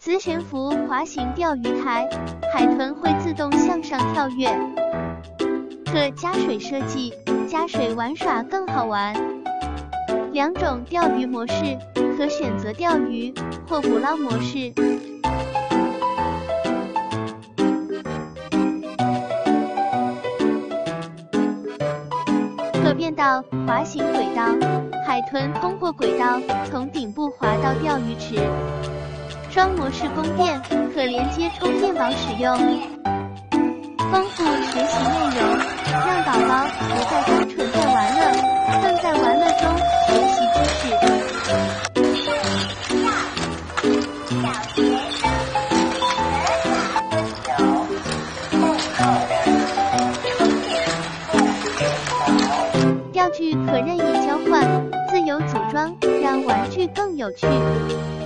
磁悬浮滑行钓鱼台，海豚会自动向上跳跃。可加水设计，加水玩耍更好玩。2种钓鱼模式，可选择钓鱼或捕捞模式。可变道滑行轨道，海豚通过轨道从顶部滑到钓鱼池。双模式供电，可连接充电宝使用。丰富学习内容，让宝宝不再单纯在玩乐，更在玩乐中学习知识。钓具可任意交换，自由组装，让玩具更有趣。